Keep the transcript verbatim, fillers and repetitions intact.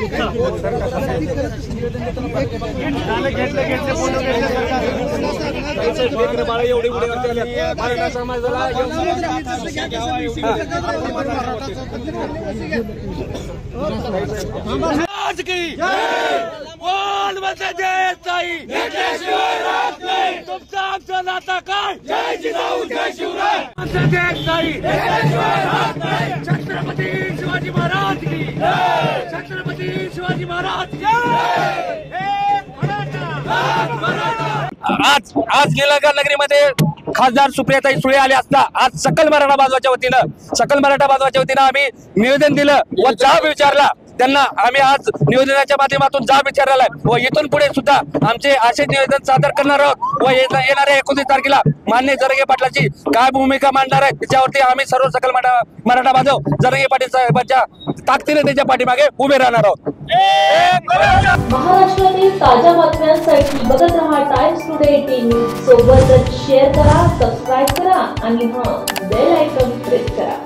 एवढे मराठा समाजाला आज की बोल म्हणजे जय साई तुमचं आमचं नाता काय जय जिजाऊ जय शिवराय जय साई छत्रपती शिवाजी महाराज की छत्रपती शिवाजी महाराज आज आज निलंगा नगरीमध्ये खासदार सुप्रियाताई सुळे आले असता आज सकल मराठा बांधवाच्या वतीनं सकल मराठा बांधवाच्या वतीनं आम्ही निवेदन दिलं व जाब विचारला त्यांना। आम्ही आज निवेदनाच्या माध्यमातून जाब विचारलेला आहे व इथून पुढे सुद्धा आमचे असे निवेदन सादर करणार आहोत व येणाऱ्या एकोणतीस तारखेला मान्य जरांगे पाटलाची काय भूमिका मांडणार आहे त्याच्यावरती आम्ही सर्व सकल मराठा बांधव जरांगे पाटील साहेबांच्या ताकदीने त्याच्या पाठीमागे उभे राहणार आहोत। महाराष्ट्रातील ताज्या बातम्यांसाठी बघत रहा टाइम्स टुडे टीव्ही सोबतच शेअर करा, सबस्क्राइब करा आणि हां बेल आयकॉन प्रेस करा।